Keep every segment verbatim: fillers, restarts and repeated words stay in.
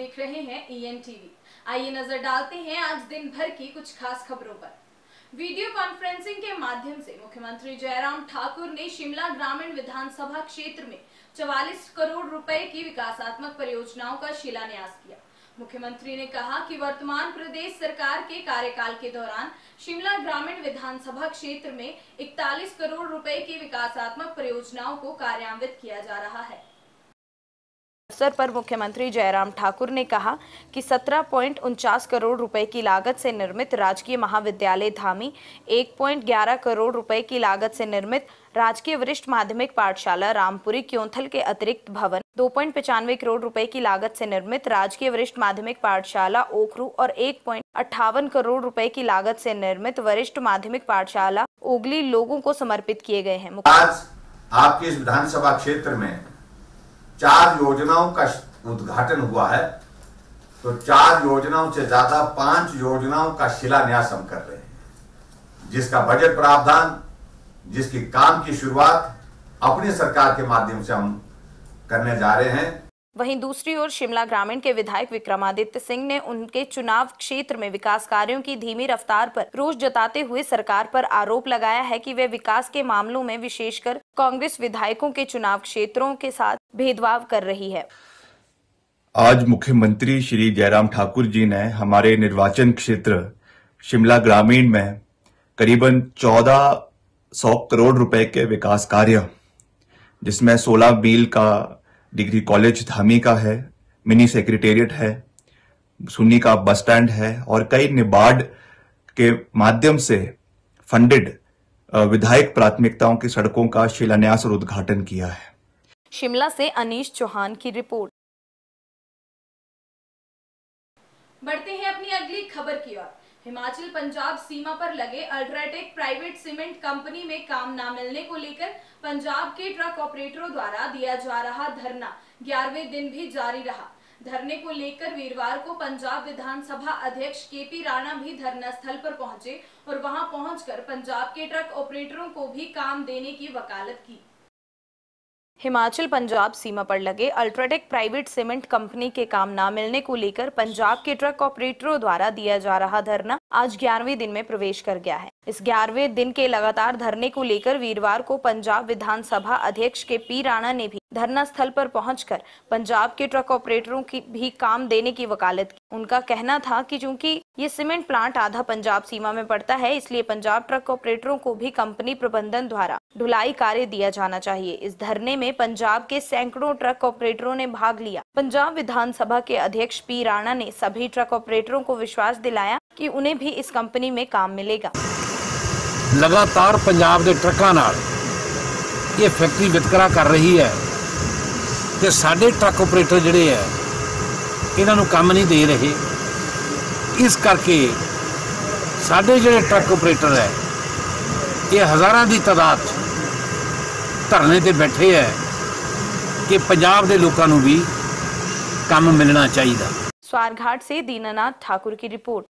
देख रहे हैं ई एन टीवी। आइए नजर डालते हैं आज दिन भर की कुछ खास खबरों पर। वीडियो कॉन्फ्रेंसिंग के माध्यम से मुख्यमंत्री जयराम ठाकुर ने शिमला ग्रामीण विधानसभा क्षेत्र में चवालीस करोड़ रुपए की विकासात्मक परियोजनाओं का शिलान्यास किया। मुख्यमंत्री ने कहा कि वर्तमान प्रदेश सरकार के कार्यकाल के दौरान शिमला ग्रामीण विधानसभा क्षेत्र में इकतालीस करोड़ रुपए की विकासात्मक परियोजनाओं को कार्यान्वित किया जा रहा है। अवसर पर मुख्यमंत्री जयराम ठाकुर ने कहा कि सत्रह पॉइंट उनचास करोड़ रुपए की लागत से निर्मित राजकीय महाविद्यालय धामी, एक पॉइंट ग्यारह करोड़ रुपए की लागत से निर्मित राजकीय वरिष्ठ माध्यमिक पाठशाला रामपुरी क्योंथल के अतिरिक्त भवन, दो पॉइंट पचानवे करोड़ रुपए की लागत से निर्मित राजकीय वरिष्ठ माध्यमिक पाठशाला ओखरू और एक पॉइंट अट्ठावन करोड़ रुपए की लागत से निर्मित वरिष्ठ माध्यमिक पाठशाला ओगली लोगों को समर्पित किए गए हैं। आज आपके इस विधानसभा क्षेत्र में चार योजनाओं का उद्घाटन हुआ है, तो चार योजनाओं से ज्यादा पांच योजनाओं का शिलान्यास हम कर रहे हैं, जिसका बजट प्रावधान, जिसकी काम की शुरुआत अपनी सरकार के माध्यम से हम करने जा रहे हैं। वहीं दूसरी ओर शिमला ग्रामीण के विधायक विक्रमादित्य सिंह ने उनके चुनाव क्षेत्र में विकास कार्यों की धीमी रफ्तार पर रोष जताते हुए सरकार पर आरोप लगाया है कि वे विकास के मामलों में विशेषकर कांग्रेस विधायकों के चुनाव क्षेत्रों के साथ भेदभाव कर रही है। आज मुख्यमंत्री श्री जयराम ठाकुर जी ने हमारे निर्वाचन क्षेत्र शिमला ग्रामीण में करीबन चौदह सौ करोड़ रुपए के विकास कार्य, जिसमें सोलह मील का डिग्री कॉलेज धामी का है, मिनी सेक्रेटेरिएट है, सुन्नी का बस स्टैंड है और कई निबार्ड के माध्यम से फंडेड विधायक प्राथमिकताओं की सड़कों का शिलान्यास और उद्घाटन किया है। शिमला से अनीश चौहान की रिपोर्ट। बढ़ते हैं अपनी अगली खबर की ओर। हिमाचल पंजाब सीमा पर लगे अल्ट्राटेक प्राइवेट सीमेंट कंपनी में काम न मिलने को लेकर पंजाब के ट्रक ऑपरेटरों द्वारा दिया जा रहा धरना ग्यारहवें दिन भी जारी रहा। धरने को लेकर वीरवार को पंजाब विधानसभा अध्यक्ष के पी राणा भी धरना स्थल पर पहुंचे और वहां पहुंचकर पंजाब के ट्रक ऑपरेटरों को भी काम देने की वकालत की। हिमाचल पंजाब सीमा पर लगे अल्ट्राटेक प्राइवेट सीमेंट कंपनी के काम न मिलने को लेकर पंजाब के ट्रक ऑपरेटरों द्वारा दिया जा रहा धरना आज ग्यारहवें दिन में प्रवेश कर गया है। इस ग्यारहवें दिन के लगातार धरने को लेकर वीरवार को पंजाब विधानसभा अध्यक्ष के पी राणा ने भी धरना स्थल पर पहुंचकर पंजाब के ट्रक ऑपरेटरों की भी काम देने की वकालत की। उनका कहना था कि चूंकि ये सीमेंट प्लांट आधा पंजाब सीमा में पड़ता है, इसलिए पंजाब ट्रक ऑपरेटरों को भी कंपनी प्रबंधन द्वारा ढुलाई कार्य दिया जाना चाहिए। इस धरने में पंजाब के सैकड़ों ट्रक ऑपरेटरों ने भाग लिया। पंजाब विधानसभा के अध्यक्ष पी राणा ने सभी ट्रक ऑपरेटरों को विश्वास दिलाया कि उन्हें भी इस कंपनी में काम मिलेगा। लगातार पंजाब के ट्रकों नाल ये फैक्ट्री वितकरा कर रही है ते साडे ट्रक ऑपरेटर जिहड़े है इन्हां नूं काम नहीं दे रहे। इस करके साडे जिहड़े ट्रक ऑपरेटर है ये हज़ारां दी तादाद धरने ते बैठे है कि पंजाब के लोगों को भी काम मिलना चाहिए। स्वारघाट से दीनानाथ ठाकुर की रिपोर्ट।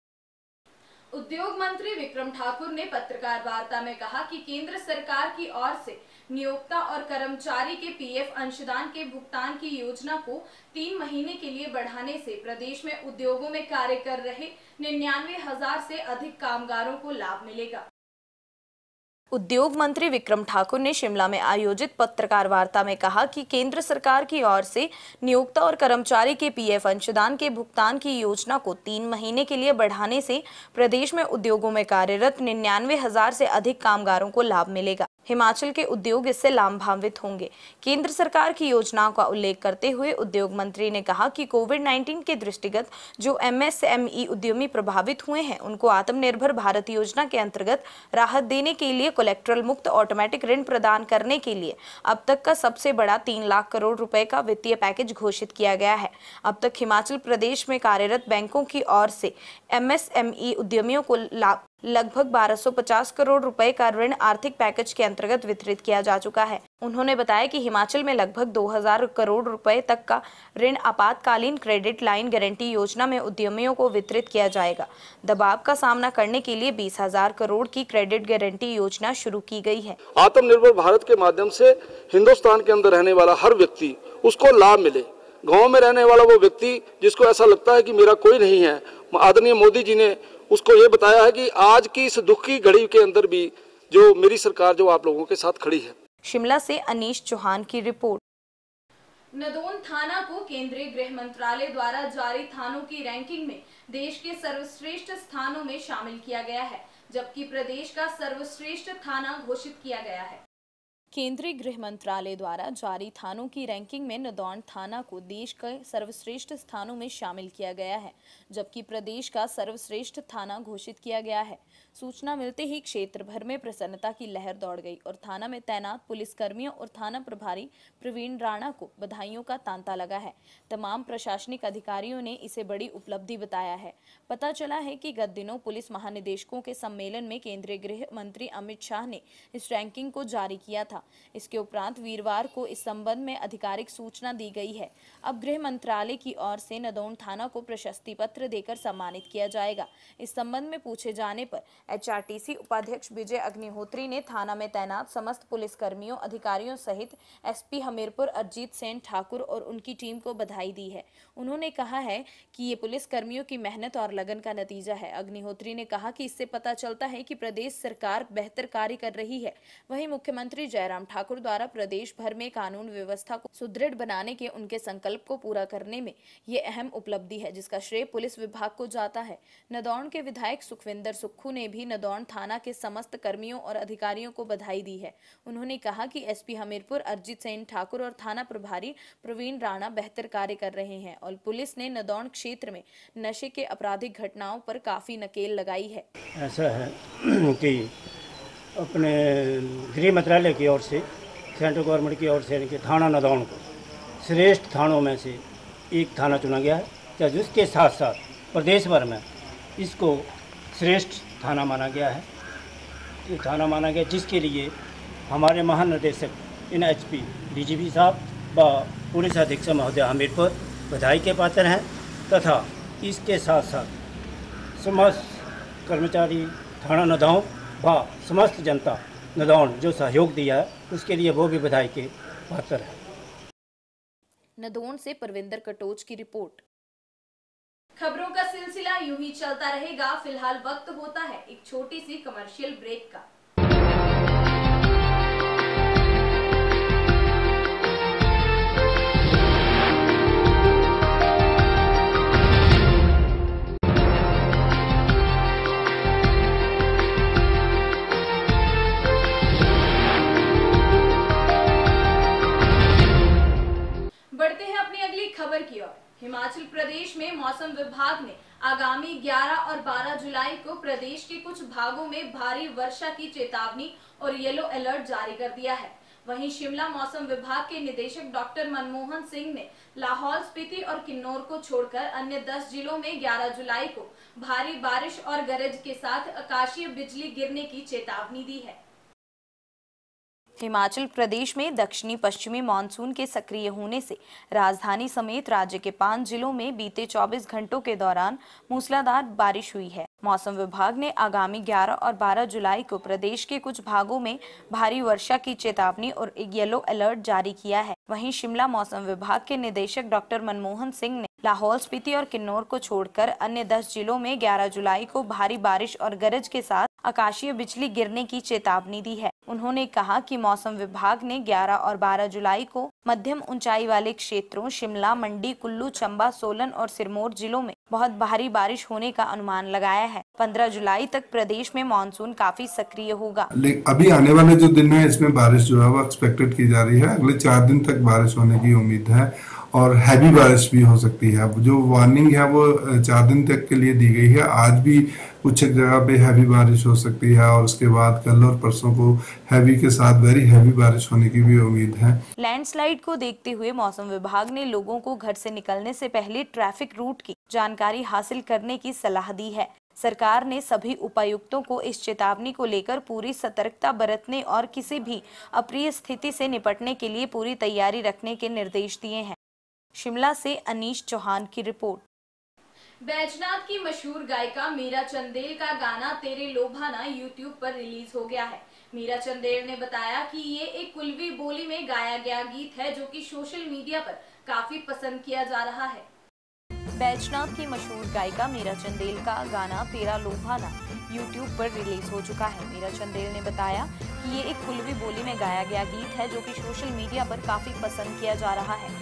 उद्योग मंत्री विक्रम ठाकुर ने पत्रकार वार्ता में कहा कि केंद्र सरकार की ओर से नियोक्ता और कर्मचारी के पीएफ अंशदान के भुगतान की योजना को तीन महीने के लिए बढ़ाने से प्रदेश में उद्योगों में कार्य कर रहे निन्यानवे हजार से अधिक कामगारों को लाभ मिलेगा। उद्योग मंत्री विक्रम ठाकुर ने शिमला में आयोजित पत्रकार वार्ता में कहा कि केंद्र सरकार की ओर से नियोक्ता और कर्मचारी के पीएफ अंशदान के भुगतान की योजना को तीन महीने के लिए बढ़ाने से प्रदेश में उद्योगों में कार्यरत निन्यानवे हजार से अधिक कामगारों को लाभ मिलेगा। हिमाचल के उद्योग इससे लाभान्वित होंगे। केंद्र सरकार की योजनाओं का उल्लेख करते हुए उद्योग मंत्री ने कहा कि कोविड नाइन्टीन के दृष्टिगत जो एमएसएमई उद्यमी प्रभावित हुए हैं, उनको आत्मनिर्भर भारत योजना के अंतर्गत राहत देने के लिए कोलेक्ट्रल मुक्त ऑटोमेटिक ऋण प्रदान करने के लिए अब तक का सबसे बड़ा तीन लाख करोड़ रुपए का वित्तीय पैकेज घोषित किया गया है। अब तक हिमाचल प्रदेश में कार्यरत बैंकों की ओर से एमएसएमई उद्यमियों को लाभ लगभग बारह सौ पचास करोड़ रुपए का ऋण आर्थिक पैकेज के अंतर्गत वितरित किया जा चुका है। उन्होंने बताया कि हिमाचल में लगभग दो हज़ार करोड़ रुपए तक का ऋण आपातकालीन क्रेडिट लाइन गारंटी योजना में उद्यमियों को वितरित किया जाएगा। दबाव का सामना करने के लिए बीस हजार करोड़ की क्रेडिट गारंटी योजना शुरू की गई है। आत्मनिर्भर भारत के माध्यम से हिंदुस्तान के अंदर रहने वाला हर व्यक्ति उसको लाभ मिले, गांव में रहने वाला वो व्यक्ति जिसको ऐसा लगता है कि मेरा कोई नहीं है, आदरणीय मोदी जी ने उसको ये बताया है कि आज की इस दुख की घड़ी के अंदर भी जो मेरी सरकार जो आप लोगों के साथ खड़ी है। शिमला से अनीश चौहान की रिपोर्ट। नदौन थाना को केंद्रीय गृह मंत्रालय द्वारा जारी थानों की रैंकिंग में देश के सर्वश्रेष्ठ स्थानों में शामिल किया गया है, जबकि प्रदेश का सर्वश्रेष्ठ थाना घोषित किया गया है। केंद्रीय गृह मंत्रालय द्वारा जारी थानों की रैंकिंग में नदौन थाना को देश के सर्वश्रेष्ठ स्थानों में शामिल किया गया है, जबकि प्रदेश का सर्वश्रेष्ठ थाना घोषित किया गया है। सूचना मिलते ही क्षेत्र भर में प्रसन्नता की लहर दौड़ गई और थाना में तैनात पुलिसकर्मियों और थाना प्रभारी प्रवीण राणा को बधाइयों का तांता लगा है। तमाम प्रशासनिक अधिकारियों ने इसे बड़ी उपलब्धि बताया है। पता चला है कि गत दिनों पुलिस महानिदेशकों के सम्मेलन में केंद्रीय गृह मंत्री अमित शाह ने इस रैंकिंग को जारी किया था। इसके उपरांत वीरवार को इस संबंध में आधिकारिक सूचना दी गई है। अब गृह मंत्रालय की ओर से नदौन थाना को प्रशस्ति पत्र देकर सम्मानित किया जाएगा। इस संबंध में पूछे जाने पर एचआरटीसी उपाध्यक्ष विजय अग्निहोत्री ने थाना में तैनात समस्त पुलिसकर्मियों, अधिकारियों सहित एसपी हमीरपुर अरजीत सेन ठाकुर और उनकी टीम को बधाई दी है। उन्होंने कहा है कि ये पुलिसकर्मियों की मेहनत और लगन का नतीजा है। अग्निहोत्री ने कहा कि इससे पता चलता है कि प्रदेश सरकार बेहतर कार्य कर रही है। वहीं मुख्यमंत्री जयराम ठाकुर द्वारा प्रदेश भर में कानून व्यवस्था को सुदृढ़ बनाने के उनके संकल्प को पूरा करने में ये अहम उपलब्धि है, जिसका श्रेय पुलिस विभाग को जाता है। नदौन के विधायक सुखविंदर सुक्खू ने भी नदौन थाना के समस्त कर्मियों और अधिकारियों को बधाई दी है। उन्होंने कहा कि एसपी हमीरपुर अरजीत सेन ठाकुर और थाना प्रभारी प्रवीण राणा बेहतर कार्य कर रहे हैं और पुलिस ने नदौन क्षेत्र में नशे के आपराधिक घटनाओं पर काफी नकेल लगाई है। ऐसा है कि अपने गृह मंत्रालय की ओर से, सेंट्रल गवर्नमेंट की ओर से कि थाना नदौन को श्रेष्ठ थानों में से एक थाना चुना गया है, जिसके साथ साथ प्रदेश भर में इसको श्रेष्ठ थाना माना गया है। ये थाना माना गया जिसके लिए हमारे महानिदेशक इन एचपी डीजीपी साहब व पुलिस अधीक्षक महोदय हमीरपुर बधाई के पात्र हैं, तथा इसके साथ साथ समस्त कर्मचारी थाना नदौन व समस्त जनता नदौन जो सहयोग दिया है उसके लिए वो भी बधाई के पात्र है। नदौन से परविंदर कटोच की रिपोर्ट। खबरों का सिलसिला यूं ही चलता रहेगा। फिलहाल वक्त होता है एक छोटी सी कमर्शियल ब्रेक का। बढ़ते हैं अपनी अगली खबर की ओर। हिमाचल प्रदेश में मौसम विभाग ने आगामी ग्यारह और बारह जुलाई को प्रदेश के कुछ भागों में भारी वर्षा की चेतावनी और येलो अलर्ट जारी कर दिया है। वहीं शिमला मौसम विभाग के निदेशक डॉक्टर मनमोहन सिंह ने लाहौल स्पीति और किन्नौर को छोड़कर अन्य दस जिलों में ग्यारह जुलाई को भारी बारिश और गरज के साथ आकाशीय बिजली गिरने की चेतावनी दी है। हिमाचल प्रदेश में दक्षिणी पश्चिमी मानसून के सक्रिय होने से राजधानी समेत राज्य के पांच जिलों में बीते चौबीस घंटों के दौरान मूसलाधार बारिश हुई है। मौसम विभाग ने आगामी ग्यारह और बारह जुलाई को प्रदेश के कुछ भागों में भारी वर्षा की चेतावनी और एक येलो अलर्ट जारी किया है। वहीं शिमला मौसम विभाग के निदेशक डॉक्टर मनमोहन सिंह ने लाहौल स्पीति और किन्नौर को छोड़कर अन्य दस जिलों में ग्यारह जुलाई को भारी बारिश और गरज के साथ आकाशीय बिजली गिरने की चेतावनी दी है। उन्होंने कहा कि मौसम विभाग ने ग्यारह और बारह जुलाई को मध्यम ऊंचाई वाले क्षेत्रों शिमला, मंडी, कुल्लू, चंबा, सोलन और सिरमौर जिलों में बहुत भारी बारिश होने का अनुमान लगाया है। पंद्रह जुलाई तक प्रदेश में मानसून काफी सक्रिय होगा। अभी आने वाले जो दिन है इसमें बारिश जो है वो एक्सपेक्टेड की जा रही है। अगले चार दिन तक बारिश होने की उम्मीद है और हैवी बारिश भी हो सकती है। अब जो वार्निंग है वो चार दिन तक के लिए दी गई है। आज भी कुछ जगह पे हैवी बारिश हो सकती है और उसके बाद कल और परसों को हैवी के साथ वेरी हैवी बारिश होने की भी उम्मीद है। लैंडस्लाइड को देखते हुए मौसम विभाग ने लोगों को घर से निकलने से पहले ट्रैफिक रूट की जानकारी हासिल करने की सलाह दी है। सरकार ने सभी उपायुक्तों को इस चेतावनी को लेकर पूरी सतर्कता बरतने और किसी भी अप्रिय स्थिति से निपटने के लिए पूरी तैयारी रखने के निर्देश दिए हैं। शिमला से अनीश चौहान की रिपोर्ट। बैजनाथ की मशहूर गायिका मीरा चंदेल का गाना तेरे लोभाना यूट्यूब पर रिलीज हो गया है। मीरा चंदेल ने बताया कि ये एक कुल्वी बोली में गाया गया गीत है जो कि सोशल मीडिया पर काफी पसंद किया जा रहा है। बैजनाथ की मशहूर गायिका मीरा चंदेल का गाना तेरा लोभाना यूट्यूब पर रिलीज हो चुका है। मीरा चंदेल ने बताया कि ये एक कुल्वी बोली में गाया गया गीत है जो कि सोशल मीडिया पर काफी पसंद किया जा रहा है।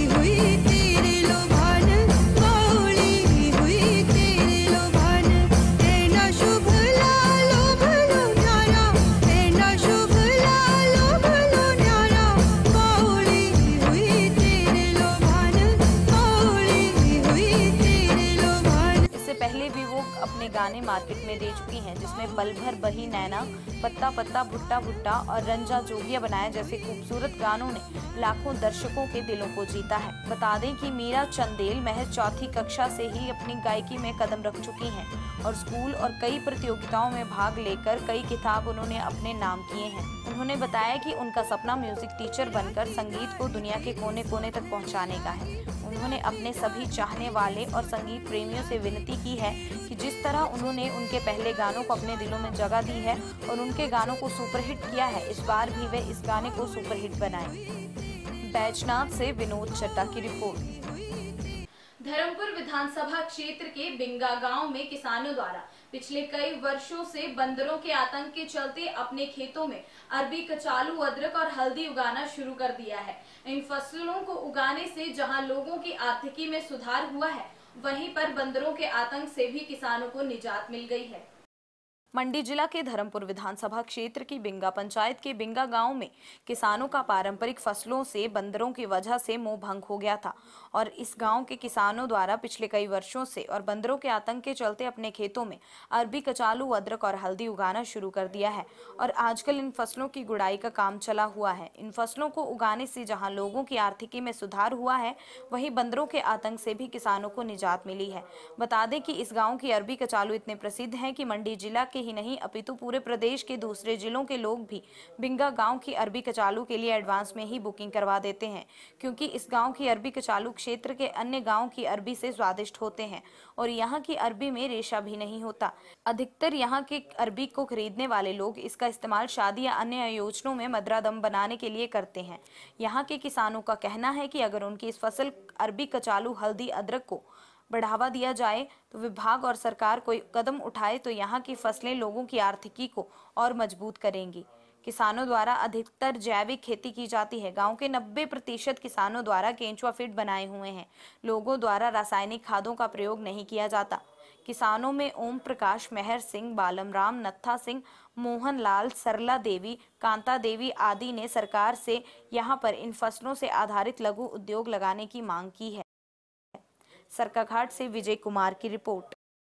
पहले भी वो अपने गाने मार्केट में दे चुकी हैं, जिसमें पल भर बही नैना, पत्ता पत्ता भुट्टा भुट्टा और रंजा जोगिया बनाया जैसे खूबसूरत गानों ने लाखों दर्शकों के दिलों को जीता है। बता दें कि मीरा चंदेल महज चौथी कक्षा से ही अपनी गायकी में कदम रख चुकी हैं और स्कूल और कई प्रतियोगिताओं में भाग लेकर कई खिताब उन्होंने अपने नाम किए हैं। उन्होंने बताया कि उनका सपना म्यूजिक टीचर बनकर संगीत को दुनिया के कोने कोने तक पहुँचाने का है। उन्होंने अपने सभी चाहने वाले और संगीत प्रेमियों से विनती की है कि जिस तरह उन्होंने उनके पहले गानों को अपने दिलों में जगह दी है और उनके गानों को सुपरहिट किया है, इस बार भी वे इस गाने को सुपरहिट बनाएं। बैजनाथ से विनोद चड्डा की रिपोर्ट। धर्मपुर विधानसभा क्षेत्र के बिंगा गांव में किसानों द्वारा पिछले कई वर्षों से बंदरों के आतंक के चलते अपने खेतों में अरबी, कचालू, अदरक और हल्दी उगाना शुरू कर दिया है। इन फसलों को उगाने से जहां लोगों की आर्थिकी में सुधार हुआ है, वहीं पर बंदरों के आतंक से भी किसानों को निजात मिल गई है। मंडी जिला के धर्मपुर विधानसभा क्षेत्र की बिंगा पंचायत के बिंगा गांव में किसानों का पारंपरिक फसलों से बंदरों की वजह से मोह भंग हो गया था और इस गांव के किसानों द्वारा पिछले कई वर्षों से और बंदरों के आतंक के चलते अपने खेतों में अरबी, कचालू, अदरक और हल्दी उगाना शुरू कर दिया है और आजकल इन फसलों की गुड़ाई का काम चला हुआ है। इन फसलों को उगाने से जहाँ लोगों की आर्थिकी में सुधार हुआ है, वहीं बंदरों के आतंक से भी किसानों को निजात मिली है। बता दें कि इस गाँव की अरबी, कचालू इतने प्रसिद्ध हैं कि मंडी जिला के ही नहीं अपितु पूरे प्रदेश के दूसरे जिलों के लोग भी बिंगा गांव की अरबी, कचालू के लिए एडवांस में ही बुकिंग करवा देते हैं, क्योंकि इस गांव की अरबी, कचालू क्षेत्र के अन्य गांव की अरबी से स्वादिष्ट होते हैं और यहाँ की अरबी में रेशा भी नहीं होता। अधिकतर यहाँ के अरबी को खरीदने वाले लोग इसका इस्तेमाल शादी या अन्य आयोजनों में मदरा दम बनाने के लिए करते हैं। यहाँ के किसानों का कहना है कि अगर उनकी इस फसल अरबी, कचालू, हल्दी, अदरक को बढ़ावा दिया जाए तो विभाग और सरकार कोई कदम उठाए तो यहाँ की फसलें लोगों की आर्थिकी को और मजबूत करेंगी। किसानों द्वारा अधिकतर जैविक खेती की जाती है। गांव के नब्बे प्रतिशत किसानों द्वारा केंचुआ फिट बनाए हुए हैं। लोगों द्वारा रासायनिक खादों का प्रयोग नहीं किया जाता। किसानों में ओम प्रकाश, मेहर सिंह, बालम राम, नत्था सिंह, मोहन लाल, सरला देवी, कांता देवी आदि ने सरकार से यहाँ पर इन फसलों से आधारित लघु उद्योग लगाने की मांग की है। सरकाघाट से विजय कुमार की रिपोर्ट।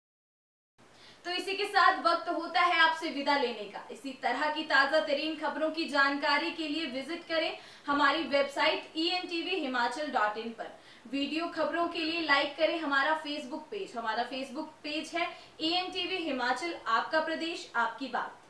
तो इसी के साथ वक्त होता है आपसे विदा लेने का। इसी तरह की ताजा तरीन खबरों की जानकारी के लिए विजिट करें हमारी website E N T V Himachal dot in पर। वीडियो खबरों के लिए लाइक करें हमारा फेसबुक पेज। हमारा फेसबुक पेज है E N T V Himachal, आपका प्रदेश आपकी बात।